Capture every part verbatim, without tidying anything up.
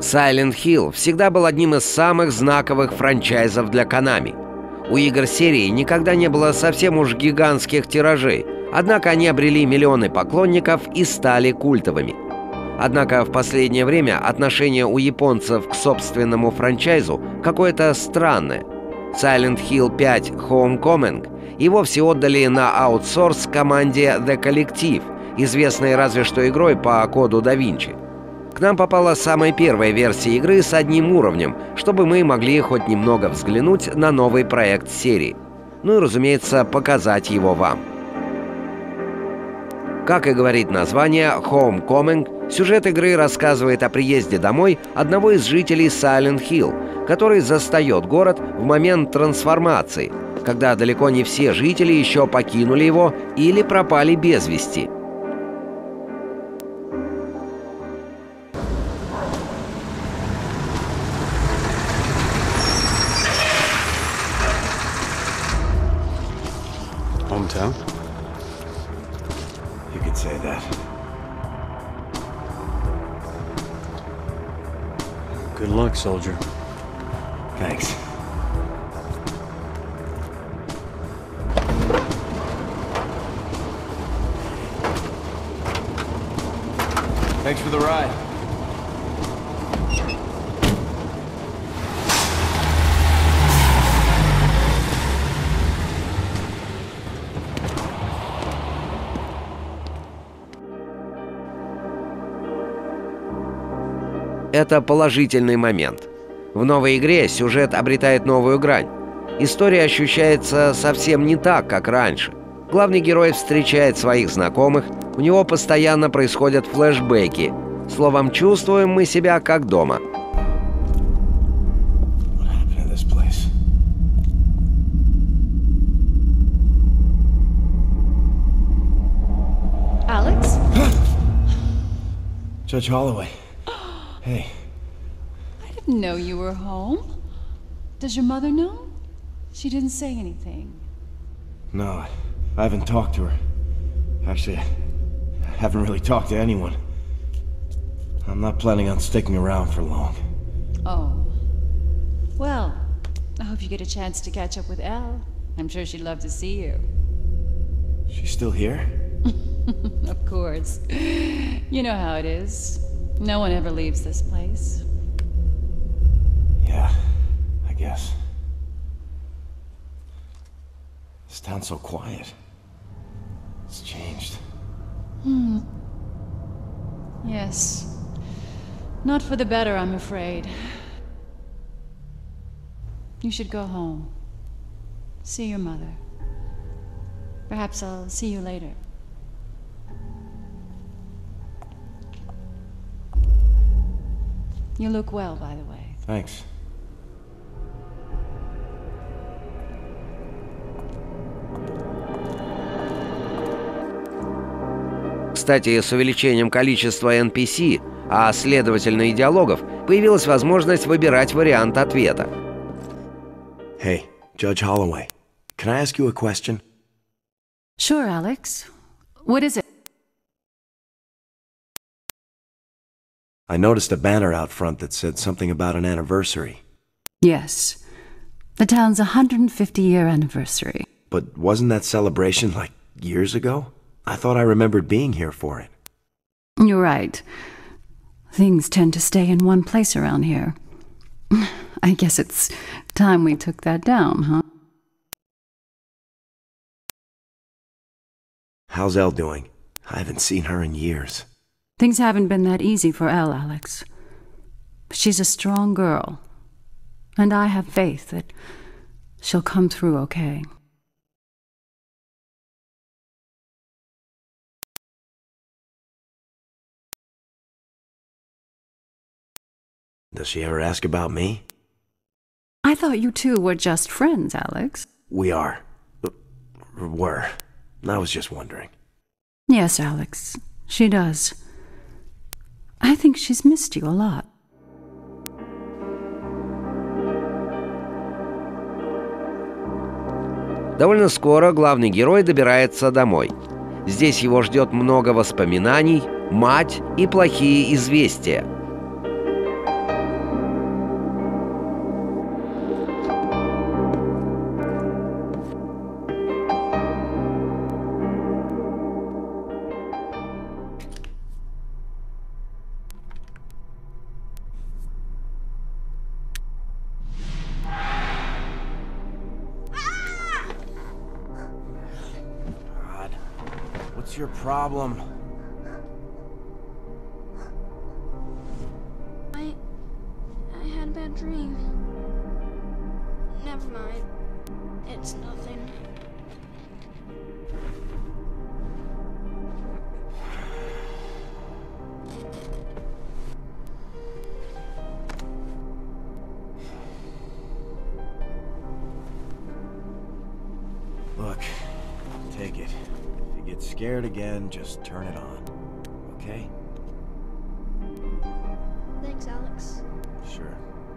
Silent Hill всегда был одним из самых знаковых франчайзов для Konami. У игр серии никогда не было совсем уж гигантских тиражей, однако они обрели миллионы поклонников и стали культовыми. Однако в последнее время отношение у японцев к собственному франчайзу какое-то странное. Silent Hill пять Homecoming и вовсе отдали на аутсорс команде The Collective, известной разве что игрой по коду да Винчи. К нам попала самая первая версия игры с одним уровнем, чтобы мы могли хоть немного взглянуть на новый проект серии. Ну и, разумеется, показать его вам. Как и говорит название Homecoming, сюжет игры рассказывает о приезде домой одного из жителей Silent Hill, который застает город в момент трансформации, когда далеко не все жители еще покинули его или пропали без вести. Hometown? You could say that. Good luck, soldier. Thanks. Thanks for the ride. Это положительный момент. В новой игре сюжет обретает новую грань. История ощущается совсем не так, как раньше. Главный герой встречает своих знакомых, у него постоянно происходят флешбеки. Словом, чувствуем мы себя как дома. Alex? Judge Holloway. Hey. I didn't know you were home. Does your mother know? She didn't say anything. No, I haven't talked to her. Actually, I haven't really talked to anyone. I'm not planning on sticking around for long. Oh. Well, I hope you get a chance to catch up with Elle. I'm sure she'd love to see you. She's still here? Of course. You know how it is. No one ever leaves this place. Yeah, I guess. This town's so quiet. It's changed. Hmm. Yes. Not for the better, I'm afraid. You should go home. See your mother. Perhaps I'll see you later. You look well, by the way. Thanks. Кстати, с увеличением количества эн пи си, а следовательно и диалогов, появилась возможность выбирать вариант ответа. Hey, Judge Holloway, can I ask you a question? Sure, Alex. What is it? I noticed a banner out front that said something about an anniversary. Yes. The town's one hundred fifty year anniversary. But wasn't that celebration like years ago? I thought I remembered being here for it. You're right. Things tend to stay in one place around here. I guess it's time we took that down, huh? How's Elle doing? I haven't seen her in years. Things haven't been that easy for Elle, Alex. She's a strong girl, and I have faith that she'll come through okay. Does she ever ask about me? I thought you two were just friends, Alex. We are. Uh, were. I was just wondering. Yes, Alex, she does. I think she's missed you a lot. Довольно скоро главный герой добирается домой. Здесь его ждет много воспоминаний, мать и плохие известия. What's your problem? I... I had a bad dream. Never mind. It's nothing. Look, take it. If you get scared again, just turn it on. Okay? Thanks, Alex. Sure.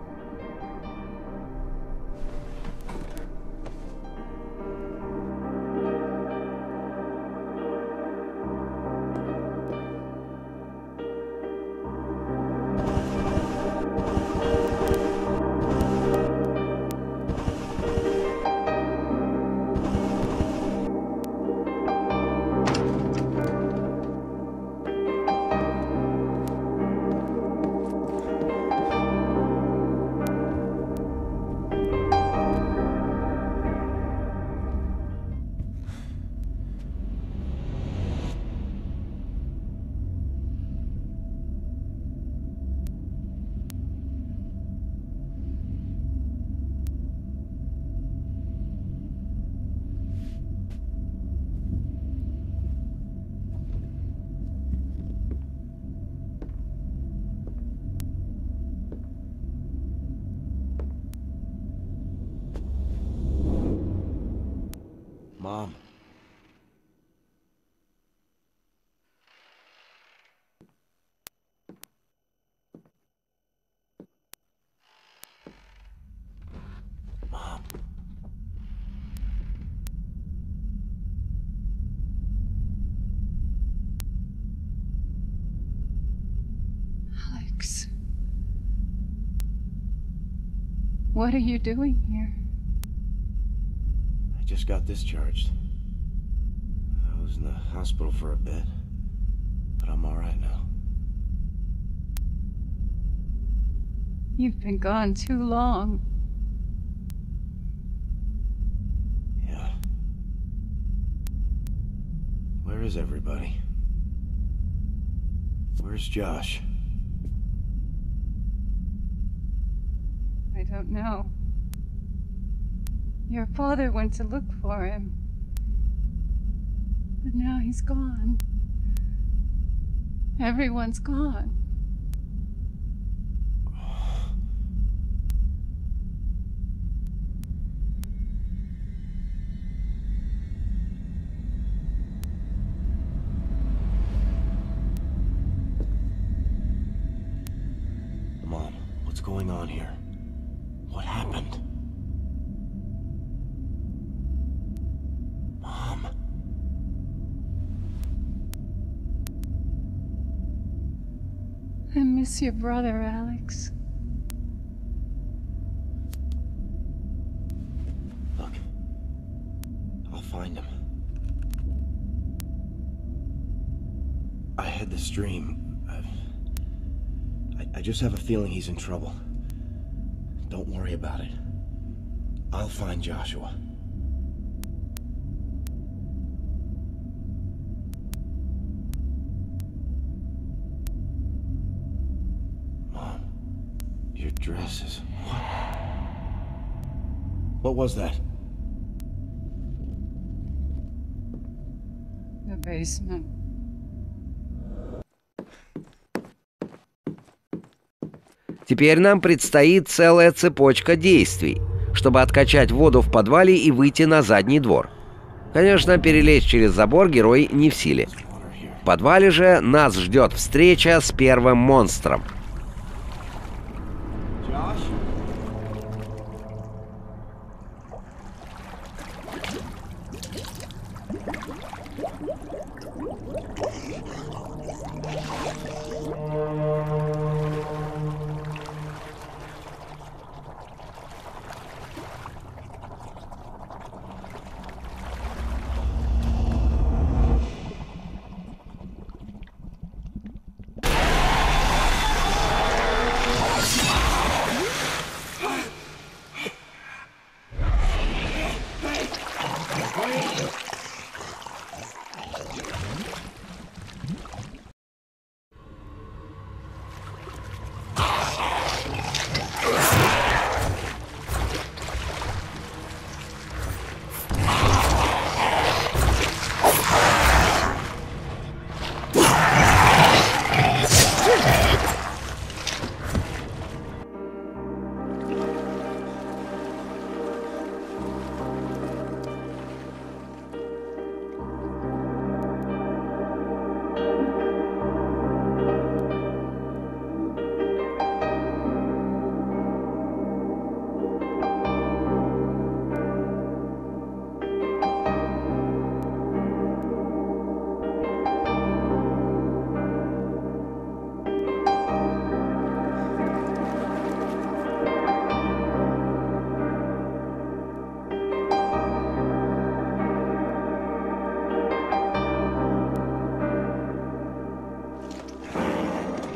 Mom. Mom. Alex. What are you doing here? I just got discharged. I was in the hospital for a bit, but I'm all right now. You've been gone too long. Yeah. Where is everybody? Where's Josh? I don't know. Your father went to look for him. But now he's gone. Everyone's gone. Mom, what's going on here? What happened? Mom. I miss your brother, Alex. Look, I'll find him. I had this dream. I've... I, I just have a feeling he's in trouble. Don't worry about it. I'll find Joshua. Mom, your dress is... What? What was that? The basement. Теперь нам предстоит целая цепочка действий, чтобы откачать воду в подвале и выйти на задний двор. Конечно, перелезть через забор герой не в силе. В подвале же нас ждет встреча с первым монстром.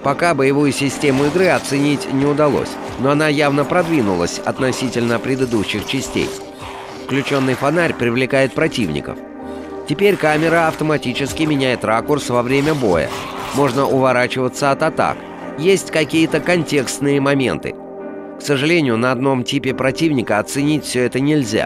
Пока боевую систему игры оценить не удалось, но она явно продвинулась относительно предыдущих частей. Включенный фонарь привлекает противников. Теперь камера автоматически меняет ракурс во время боя. Можно уворачиваться от атак. Есть какие-то контекстные моменты. К сожалению, на одном типе противника оценить все это нельзя.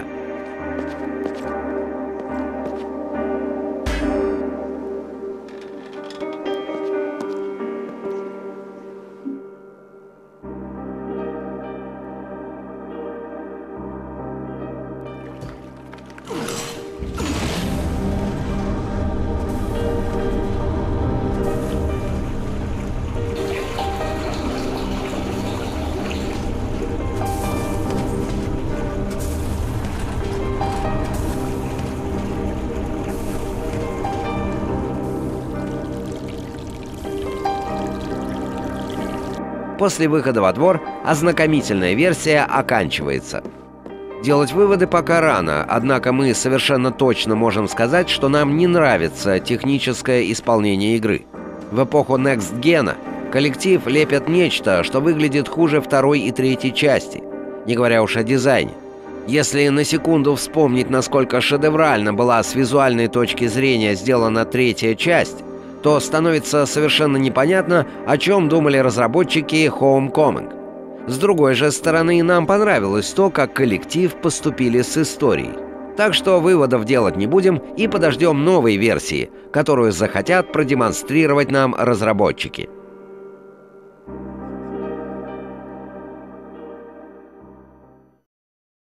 После выхода во двор ознакомительная версия оканчивается. Делать выводы пока рано, однако мы совершенно точно можем сказать, что нам не нравится техническое исполнение игры. В эпоху Next Gen коллектив лепит нечто, что выглядит хуже второй и третьей части, не говоря уж о дизайне. Если на секунду вспомнить, насколько шедеврально была с визуальной точки зрения сделана третья часть, то становится совершенно непонятно, о чем думали разработчики Homecoming. С другой же стороны, нам понравилось то, как коллектив поступили с историей. Так что выводов делать не будем и подождем новой версии, которую захотят продемонстрировать нам разработчики.